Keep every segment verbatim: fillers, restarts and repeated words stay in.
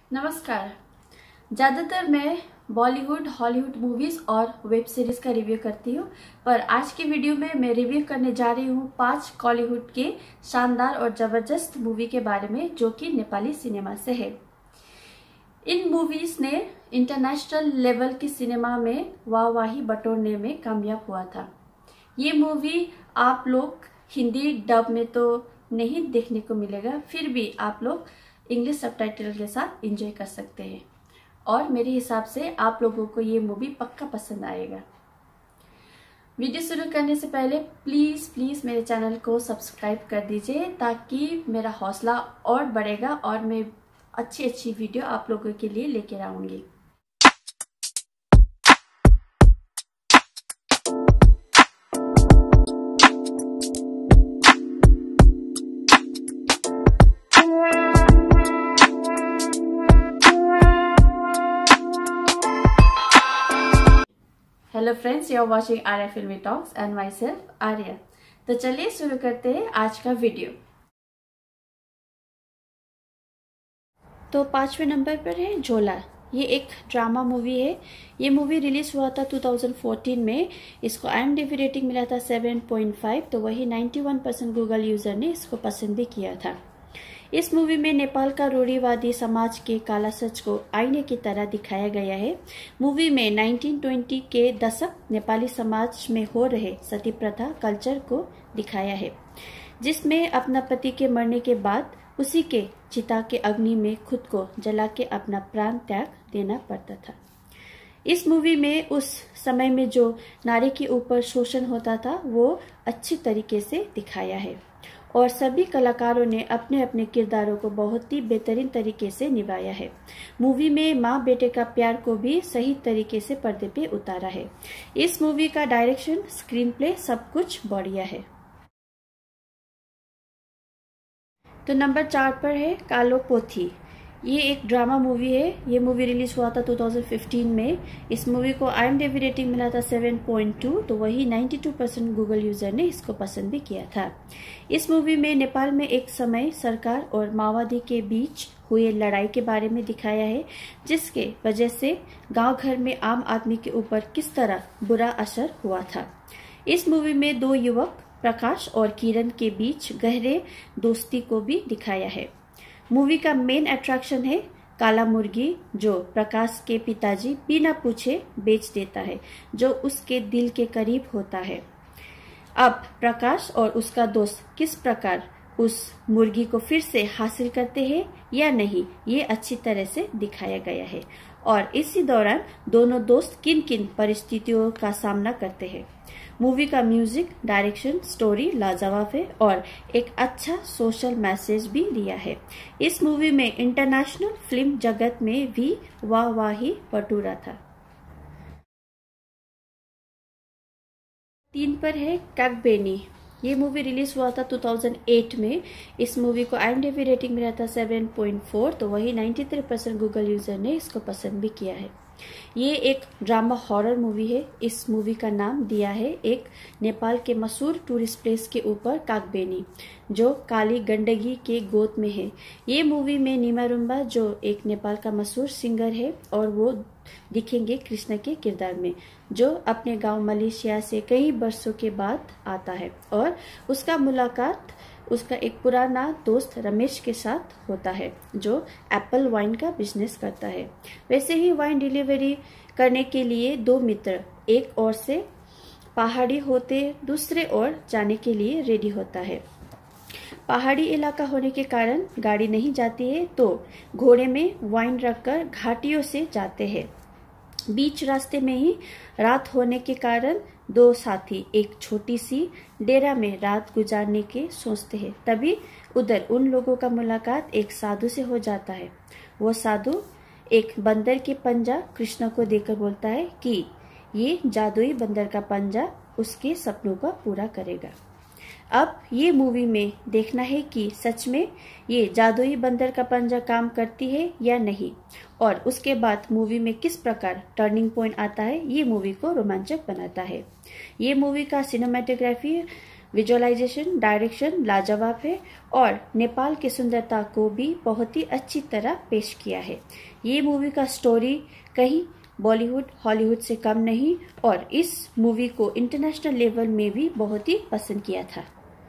नमस्कार। ज़्यादातर मैं बॉलीवुड, हॉलीवुड मूवीज़ और वेब सीरीज़ का रिव्यू करती हूँ, पर आज की वीडियो में मैं रिव्यू करने जा रही हूँ पांच कॉलीवुड के शानदार और ज़बरदस्त मूवी के बारे में जो कि नेपाली सिनेमा से है। इन मूवीज़ ने इंटरनेशनल लेवल की सिनेमा में वाहवाही बटोरने में कामयाब हुआ था। ये मूवी आप लोग हिंदी डब में तो नहीं देखने को मिलेगा, फिर भी आप लोग इंग्लिश सबटाइटल के साथ एंजॉय कर सकते हैं और मेरे हिसाब से आप लोगों को ये मूवी पक्का पसंद आएगा। वीडियो शुरू करने से पहले प्लीज़ प्लीज़ मेरे चैनल को सब्सक्राइब कर दीजिए ताकि मेरा हौसला और बढ़ेगा और मैं अच्छी अच्छी वीडियो आप लोगों के लिए लेकर आऊँगी। Hello friends, you are watching Arya filmy talks and myself Arya. तो चलिए शुरू करते हैं आज का वीडियो। तो पांचवें नंबर पर है झोला। ये एक ड्रामा मूवी है। ये मूवी रिलीज हुआ था दो हज़ार चौदह में। इसको आईएमडीबी रेटिंग मिला था सात पॉइंट पाँच, तो वही इक्यानवे परसेंट गूगल यूजर ने इसको पसंद भी किया था। इस मूवी में नेपाल का रूढ़िवादी समाज के काला सच को आईने की तरह दिखाया गया है। मूवी में उन्नीस सौ बीस के दशक नेपाली समाज में हो रहे सती प्रथा कल्चर को दिखाया है, जिसमें अपना पति के मरने के बाद उसी के चिता के अग्नि में खुद को जला के अपना प्राण त्याग देना पड़ता था। इस मूवी में उस समय में जो नारी के ऊपर शोषण होता था वो अच्छी तरीके से दिखाया है और सभी कलाकारों ने अपने अपने किरदारों को बहुत ही बेहतरीन तरीके से निभाया है। मूवी में माँ बेटे का प्यार को भी सही तरीके से पर्दे पे उतारा है। इस मूवी का डायरेक्शन, स्क्रीन प्ले सब कुछ बढ़िया है। तो नंबर चार पर है कालो पोथी। ये एक ड्रामा मूवी है। ये मूवी रिलीज हुआ था दो हज़ार पंद्रह में। इस मूवी को आईएमडीबी रेटिंग मिला था सात पॉइंट दो, तो वही बानवे परसेंट गूगल यूजर ने इसको पसंद भी किया था। इस मूवी में नेपाल में एक समय सरकार और माओवादी के बीच हुए लड़ाई के बारे में दिखाया है, जिसके वजह से गांव घर में आम आदमी के ऊपर किस तरह बुरा असर हुआ था। इस मूवी में दो युवक प्रकाश और किरण के बीच गहरे दोस्ती को भी दिखाया है। मूवी का मेन अट्रैक्शन है काला मुर्गी, जो प्रकाश के पिताजी बिना पूछे बेच देता है, जो उसके दिल के करीब होता है। अब प्रकाश और उसका दोस्त किस प्रकार उस मुर्गी को फिर से हासिल करते हैं या नहीं, ये अच्छी तरह से दिखाया गया है और इसी दौरान दोनों दोस्त किन किन परिस्थितियों का सामना करते हैं। मूवी का म्यूजिक, डायरेक्शन, स्टोरी लाजवाब है और एक अच्छा सोशल मैसेज भी दिया है। इस मूवी में इंटरनेशनल फिल्म जगत में भी वाहवाही बटोरा था। तीन पर है कागबेनी। ये मूवी रिलीज हुआ था दो हज़ार आठ में। इस मूवी को आईएमडीबी रेटिंग मिला था सात पॉइंट चार, तो वही तिरानवे परसेंट गूगल यूजर ने इसको पसंद भी किया है। ये एक ड्रामा हॉरर मूवी है। इस मूवी का नाम दिया है एक नेपाल के मशहूर टूरिस्ट प्लेस के ऊपर कागबेनी, जो काली गंडकी के गोद में है। ये मूवी में नीमा रुम्बा, जो एक नेपाल का मशहूर सिंगर है, और वो दिखेंगे कृष्ण के किरदार में, जो अपने गांव मलेशिया से कई वर्षों के बाद आता है और उसका मुलाकात उसका एक पुराना दोस्त रमेश के साथ होता है, जो एप्पल वाइन का बिजनेस करता है। वैसे ही वाइन डिलीवरी करने के लिए दो मित्र एक ओर से पहाड़ी होते दूसरे ओर जाने के लिए रेडी होता है। पहाड़ी इलाका होने के कारण गाड़ी नहीं जाती है, तो घोड़े में वाइन रखकर घाटियों से जाते हैं। बीच रास्ते में ही रात होने के कारण दो साथी एक छोटी सी डेरा में रात गुजारने के सोचते हैं। तभी उधर उन लोगों का मुलाकात एक साधु से हो जाता है। वो साधु एक बंदर के पंजा कृष्ण को देकर बोलता है कि ये जादुई बंदर का पंजा उसके सपनों को पूरा करेगा। अब ये मूवी में देखना है कि सच में ये जादुई बंदर का पंजा काम करती है या नहीं, और उसके बाद मूवी में किस प्रकार टर्निंग पॉइंट आता है, ये मूवी को रोमांचक बनाता है। ये मूवी का सिनेमेटोग्राफी विजुअलाइजेशन, डायरेक्शन लाजवाब है और नेपाल की सुंदरता को भी बहुत ही अच्छी तरह पेश किया है। ये मूवी का स्टोरी कहीं बॉलीवुड हॉलीवुड से कम नहीं और इस मूवी को इंटरनेशनल लेवल में भी बहुत ही पसंद किया था।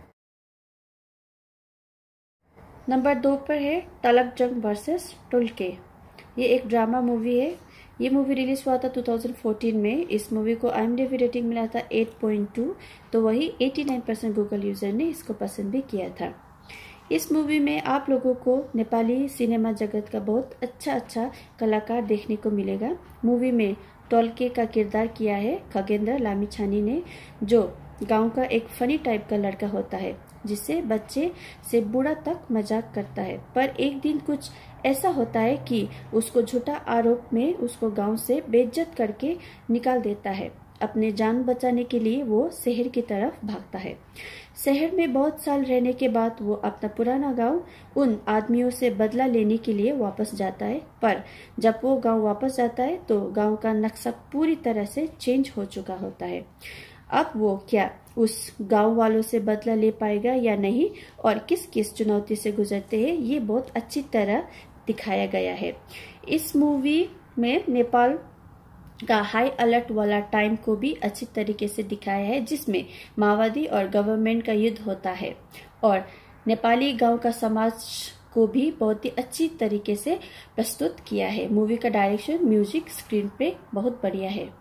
नंबर दो पर है तलक जंग वर्सेस टुल्के। ये एक ड्रामा मूवी है। ये मूवी रिलीज हुआ था दो हज़ार चौदह में। इस मूवी को आईएमडीबी रेटिंग मिला था आठ पॉइंट दो, तो वही नवासी परसेंट गूगल यूजर ने इसको पसंद भी किया था। इस मूवी में आप लोगों को नेपाली सिनेमा जगत का बहुत अच्छा अच्छा कलाकार देखने को मिलेगा। मूवी में टोल्के का किरदार किया है खगेन्द्र लामिछाने ने, जो गांव का एक फनी टाइप का लड़का होता है जिससे बच्चे से बूढ़ा तक मजाक करता है। पर एक दिन कुछ ऐसा होता है कि उसको झूठा आरोप में उसको गांव से बेइज्जत करके निकाल देता है। अपने जान बचाने के लिए वो शहर की तरफ भागता है। शहर में बहुत साल रहने के बाद वो अपना पुराना गांव उन आदमियों से बदला लेने के लिए वापस जाता है। पर जब वो गांव वापस जाता है तो गांव का नक्शा पूरी तरह से चेंज हो चुका होता है। अब वो क्या उस गांव वालों से बदला ले पाएगा या नहीं और किस किस चुनौती से गुजरते हैं, ये बहुत अच्छी तरह दिखाया गया है। इस मूवी में नेपाल का हाई अलर्ट वाला टाइम को भी अच्छी तरीके से दिखाया है, जिसमें माओवादी और गवर्नमेंट का युद्ध होता है और नेपाली गांव का समाज को भी बहुत ही अच्छी तरीके से प्रस्तुत किया है। मूवी का डायरेक्शन, म्यूजिक, स्क्रीन प्ले बहुत बढ़िया है।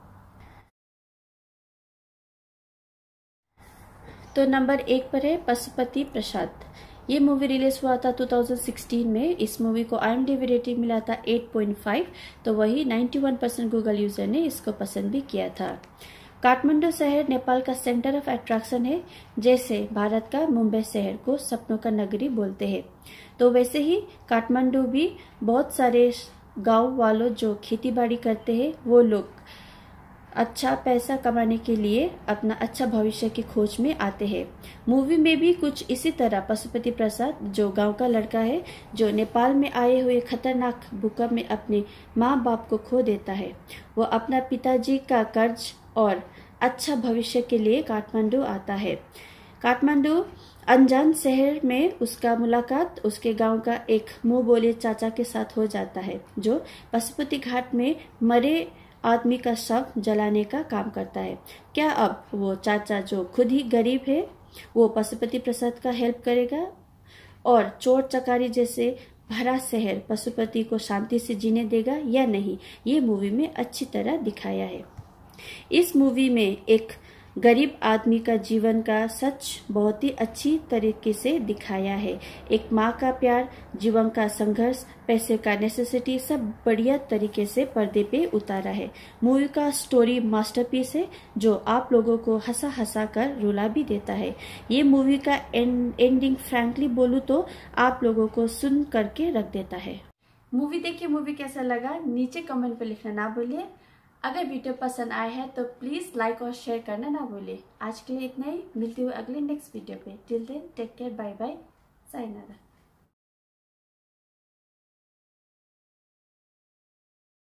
तो नंबर एक पर है पशुपति प्रसाद। ये मूवी रिलीज हुआ था दो हज़ार सोलह में। इस मूवी को आईएमडीबी रेटिंग मिला था आठ पॉइंट पाँच, तो वही इक्यानवे परसेंट गूगल यूजर ने इसको पसंद भी किया था। काठमांडू शहर नेपाल का सेंटर ऑफ अट्रैक्शन है। जैसे भारत का मुंबई शहर को सपनों का नगरी बोलते हैं, तो वैसे ही काठमांडू भी बहुत सारे गांव वालों जो खेती बाड़ी करते हैं वो लोग अच्छा पैसा कमाने के लिए अपना अच्छा भविष्य की खोज में आते हैं। मूवी में भी कुछ इसी तरह पशुपति प्रसाद, जो गांव का लड़का है, जो नेपाल में आए हुए खतरनाक भूकंप में अपने माँ बाप को खो देता है। वो अपना पिताजी का कर्ज और अच्छा भविष्य के लिए काठमांडू आता है। काठमांडू अनजान शहर में उसका मुलाकात उसके गांव का एक मुंह बोले चाचा के साथ हो जाता है, जो पशुपति घाट में मरे आदमी का शव जलाने का काम करता है। क्या अब वो चाचा, जो खुद ही गरीब है, वो पशुपति प्रसाद का हेल्प करेगा और चोर चकारी जैसे भरा शहर पशुपति को शांति से जीने देगा या नहीं, ये मूवी में अच्छी तरह दिखाया है। इस मूवी में एक गरीब आदमी का जीवन का सच बहुत ही अच्छी तरीके से दिखाया है। एक माँ का प्यार, जीवन का संघर्ष, पैसे का नेसेसिटी, सब बढ़िया तरीके से पर्दे पे उतारा है। मूवी का स्टोरी मास्टरपीस है, जो आप लोगों को हंसा हंसा कर रुला भी देता है। ये मूवी का एंड, एंडिंग फ्रैंकली बोलूँ तो आप लोगों को सुन करके रख देता है। मूवी देखिए, मूवी कैसा लगा नीचे कमेंट पे लिखना ना भूलिए। अगर वीडियो पसंद आया है तो प्लीज लाइक और शेयर करना ना भूलिए। आज के लिए इतना ही, मिलती हुई अगले नेक्स्ट वीडियो पे। Till then take care, bye bye, sayonara.